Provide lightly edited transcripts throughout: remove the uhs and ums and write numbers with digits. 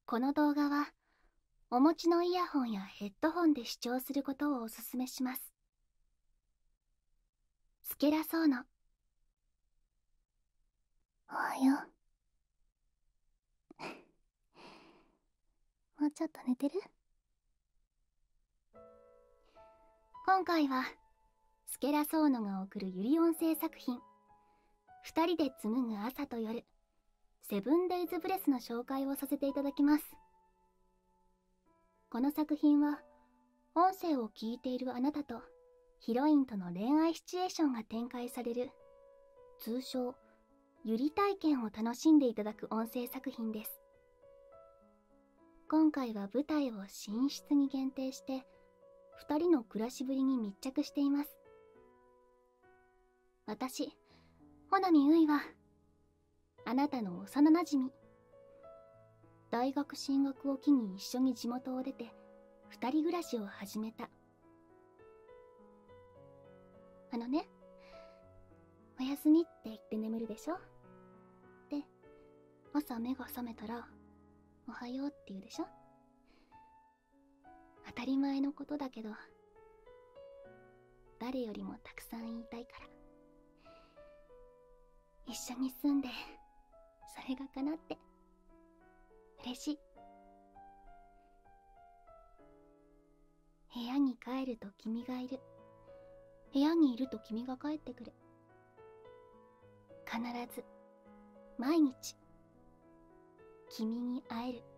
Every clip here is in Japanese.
この動画はお持ちのイヤホンやヘッドホンで視聴することをおすすめします。スケラソーノ。 おはよう。もうちょっと寝てる？ 今回はスケラソーノが送るユリ音声作品二人で紡ぐ朝と夜セブンデイズブレスの紹介をさせていただきます。この作品は音声を聞いているあなたとヒロインとの恋愛シチュエーションが展開される通称ユリ体験を楽しんでいただく音声作品です。今回は舞台を寝室に限定して二人の暮らしぶりに密着しています。私、穂波ういはあなたの幼なじみ。大学進学を機に一緒に地元を出て二人暮らしを始めた。おやすみって言って眠るでしょ。で、朝目が覚めたらおはようって言うでしょ。当たり前のことだけど誰よりもたくさん言いたいから。一緒に住んでそれが叶って嬉しい。部屋に帰ると君がいる。部屋にいると君が帰ってくる。必ず毎日君に会える。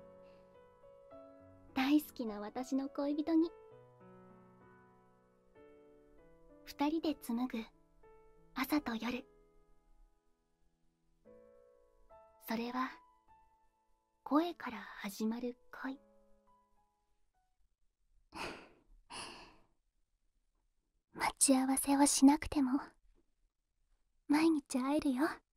大好きな私の恋人に。二人で紡ぐ朝と夜。それは声から始まる恋。 待ち合わせをしなくても毎日会えるよ。